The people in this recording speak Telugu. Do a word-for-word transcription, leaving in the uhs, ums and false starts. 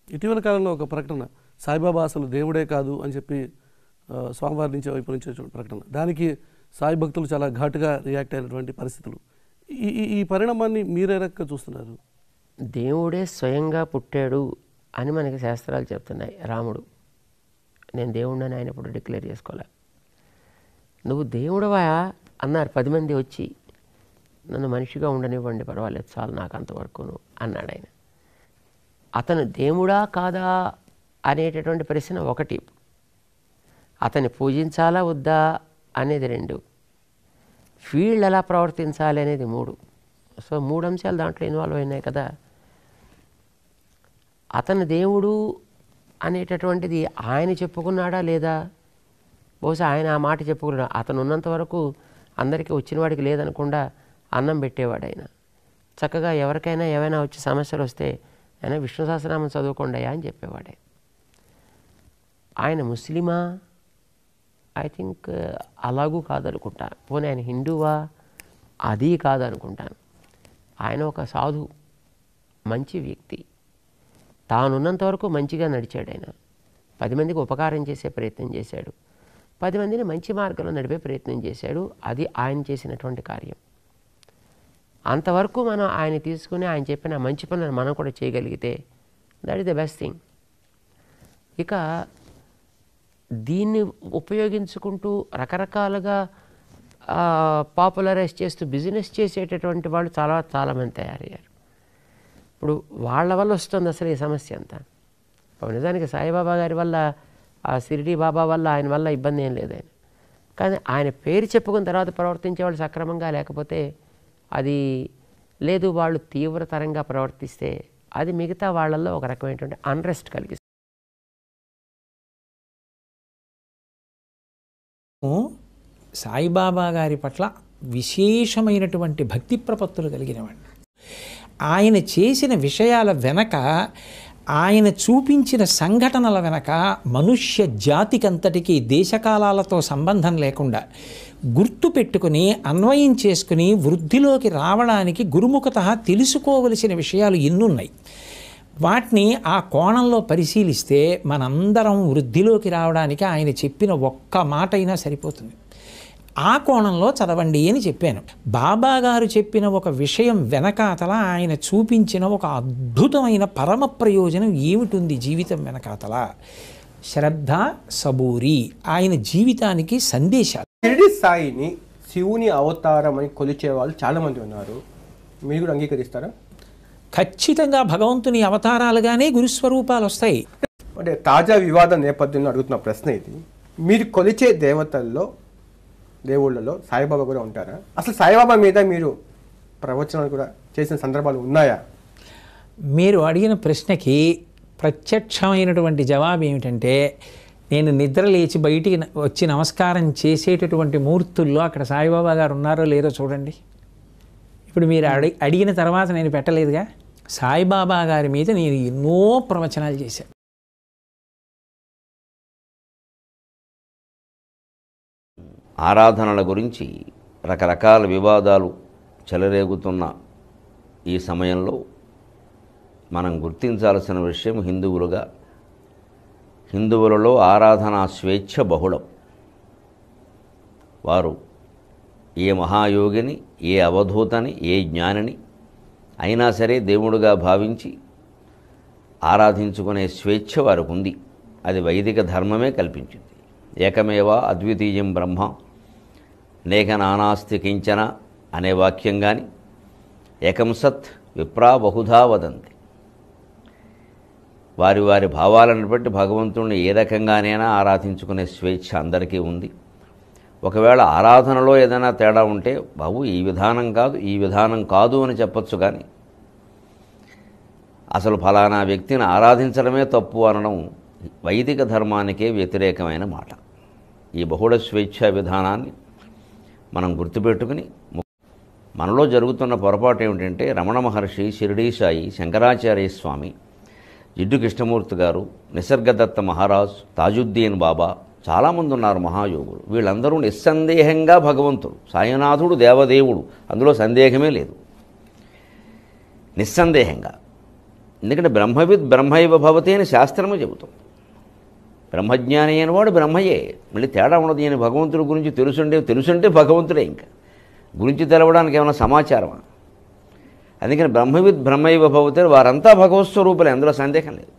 ఇటీవల కాలంలో ఒక ప్రకటన, సాయిబాబా అసలు దేవుడే కాదు అని చెప్పి స్వామివారి నుంచి వైపు నుంచి ప్రకటన, దానికి సాయి భక్తులు చాలా ఘాటుగా రియాక్ట్ అయినటువంటి పరిస్థితులు. ఈ ఈ పరిణామాన్ని మీరే రకంగా చూస్తున్నారు? దేవుడే స్వయంగా పుట్టాడు అని మనకి శాస్త్రాలు చెప్తున్నాయి. రాముడు నేను దేవుడిని ఆయన ఇప్పుడు డిక్లేర్ చేసుకోలే. నువ్వు దేవుడవా అన్నారు పది మంది వచ్చి, నన్ను మనిషిగా ఉండనివ్వండి పర్వాలేదు చాలు నాకు అంతవరకును అన్నాడు ఆయన. అతను దేవుడా కాదా అనేటటువంటి ప్రశ్న ఒకటి, అతన్ని పూజించాలా వద్దా అనేది రెండు, వీళ్ళు ఎలా ప్రవర్తించాలి అనేది మూడు. సో మూడు అంశాలు దాంట్లో ఇన్వాల్వ్ అయినాయి కదా. అతను దేవుడు అనేటటువంటిది ఆయన చెప్పుకున్నాడా లేదా? బహుశా ఆయన ఆ మాట చెప్పుకున్నాడు. అతను ఉన్నంత వరకు అందరికీ వచ్చిన వాడికి లేదనకుండా అన్నం పెట్టేవాడు ఆయన. చక్కగా ఎవరికైనా ఏమైనా వచ్చి సమస్యలు వస్తే ఆయన విష్ణు సహస్రనామం చదువుకోండియా అని చెప్పేవాడే. ఆయన ముస్లిమా? ఐ థింక్ అలాగూ కాదనుకుంటా. పోనీ ఆయన హిందువా? అది కాదనుకుంటాను. ఆయన ఒక సాధు, మంచి వ్యక్తి. తానున్నంత వరకు మంచిగా నడిచాడు ఆయన. పది మందికి ఉపకారం చేసే ప్రయత్నం చేశాడు, పది మందిని మంచి మార్గంలో నడిపే ప్రయత్నం చేశాడు. అది ఆయన చేసినటువంటి కార్యం. అంతవరకు మనం ఆయన తీసుకుని ఆయన చెప్పిన మంచి పనులను మనం కూడా చేయగలిగితే that is the best thing. ఇక దీన్ని ఉపయోగించుకుంటూ రకరకాలుగా పాపులరైజ్ చేస్తూ బిజినెస్ చేసేటటువంటి వాళ్ళు చాలా చాలామంది తయారయ్యారు. ఇప్పుడు వాళ్ళ వల్ల వస్తుంది అసలు ఈ సమస్య అంతా. నిజానికి సాయిబాబా గారి వల్ల, ఆ షిరిడి బాబా వల్ల, ఆయన వల్ల ఇబ్బంది ఏం లేదు ఆయన. కానీ ఆయన పేరు చెప్పుకున్న తర్వాత ప్రవర్తించే వాళ్ళు సక్రమంగా లేకపోతే, అది లేదు వాళ్ళు తీవ్రతరంగా ప్రవర్తిస్తే అది మిగతా వాళ్ళల్లో ఒక రకమైనటువంటి అన్రెస్ట్ కలిగిస్తుంది. సాయిబాబా గారి పట్ల విశేషమైనటువంటి భక్తి ప్రపత్తులు కలిగినవాడిని. ఆయన చేసిన విషయాల వెనక, ఆయన చూపించిన సంఘటనల వెనక మనుష్య జాతికంతటికీ దేశకాలాలతో సంబంధం లేకుండా గుర్తు పెట్టుకుని అన్వయం చేసుకుని వృద్ధిలోకి రావడానికి గురుముఖత తెలుసుకోవలసిన విషయాలు ఎన్నున్నాయి. వాటిని ఆ కోణంలో పరిశీలిస్తే మనందరం వృద్ధిలోకి రావడానికి ఆయన చెప్పిన ఒక్క మాట అయినా సరిపోతుంది. ఆ కోణంలో చదవండి అని చెప్పాను. బాబా గారు చెప్పిన ఒక విషయం వెనకాతల ఆయన చూపించిన ఒక అద్భుతమైన పరమ ప్రయోజనం ఏమిటుంది జీవితం వెనకాతల? శ్రద్ధ, సబూరి, ఆయన జీవితానికి సందేశాలు. షిరిడి సాయిని శివుని అవతారం అని కొలిచే వాళ్ళు చాలామంది ఉన్నారు. మీరు కూడా అంగీకరిస్తారా? ఖచ్చితంగా భగవంతుని అవతారాలుగానే గురుస్వరూపాలు వస్తాయి. అంటే తాజా వివాద నేపథ్యంలో అడుగుతున్న ప్రశ్న ఇది. మీరు కొలిచే దేవతల్లో, దేవుళ్ళలో సాయిబాబా కూడా ఉంటారా? అసలు సాయిబాబా మీద మీరు ప్రవచనాలు కూడా చేసిన సందర్భాలు ఉన్నాయా? మీరు అడిగిన ప్రశ్నకి ప్రత్యక్షమైనటువంటి జవాబు ఏమిటంటే, నేను నిద్ర లేచి బయటికి వచ్చి నమస్కారం చేసేటటువంటి మూర్తుల్లో అక్కడ సాయిబాబా గారు ఉన్నారో లేదో చూడండి. ఇప్పుడు మీరు అడి అడిగిన తర్వాత నేను పెట్టలేదుగా. సాయిబాబా గారి మీద నేను ఎన్నో ప్రవచనాలు చేశాను. ఆరాధనల గురించి రకరకాల వివాదాలు చెలరేగుతున్న ఈ సమయంలో మనం గుర్తించాల్సిన విషయం, హిందువులుగా హిందువులలో ఆరాధనా స్వేచ్ఛ బహుళం. వారు ఏ మహాయోగిని, ఏ అవధూతని, ఏ జ్ఞానిని అయినా సరే దేవుడుగా భావించి ఆరాధించుకునే స్వేచ్ఛ వారికి ఉంది. అది వైదిక ధర్మమే కల్పించింది. ఏకమేవ అద్వితీయం బ్రహ్మ నేక నానాస్తి కించన అనే వాక్యం కానీ, ఏకం సత్ విప్రా బహుధా వదంతి. వారి వారి భావాలను బట్టి భగవంతుడిని ఏ రకంగానైనా ఆరాధించుకునే స్వేచ్ఛ అందరికీ ఉంది. ఒకవేళ ఆరాధనలో ఏదైనా తేడా ఉంటే, బాబు ఈ విధానం కాదు, ఈ విధానం కాదు అని చెప్పచ్చు. కానీ అసలు ఫలానా వ్యక్తిని ఆరాధించడమే తప్పు అనడం వైదిక ధర్మానికే వ్యతిరేకమైన మాట. ఈ బహుళ స్వేచ్ఛ విధానాన్ని మనం గుర్తుపెట్టుకుని, మనలో జరుగుతున్న పొరపాటు ఏమిటంటే, రమణ మహర్షి, షిరిడీ సాయి, శంకరాచార్య స్వామి, జిడ్డు కృష్ణమూర్తి గారు, నిసర్గదత్త మహారాజ్, తాజుద్దీన్ బాబా, చాలామంది ఉన్నారు మహాయోగులు. వీళ్ళందరూ నిస్సందేహంగా భగవంతుడు, సాయినాథుడు దేవదేవుడు, అందులో సందేహమే లేదు. నిస్సందేహంగా ఎందుకంటే బ్రహ్మవిద్ బ్రహ్మైవ భవతి అని శాస్త్రము చెబుతుంది. బ్రహ్మజ్ఞాని అయిన వాడు బ్రహ్మయే. మళ్ళీ తేడా ఉండదు. ఈయన భగవంతుడి గురించి తెలుసుండే తెలుసుంటే భగవంతుడే. ఇంకా గురించి తెలవడానికి ఏమైనా సమాచారమా? అందుకని బ్రహ్మవిద్ బ్రహ్మైవ భవతి వారంతా భగవత్ స్వరూపులే, అందులో సందేహం లేదు.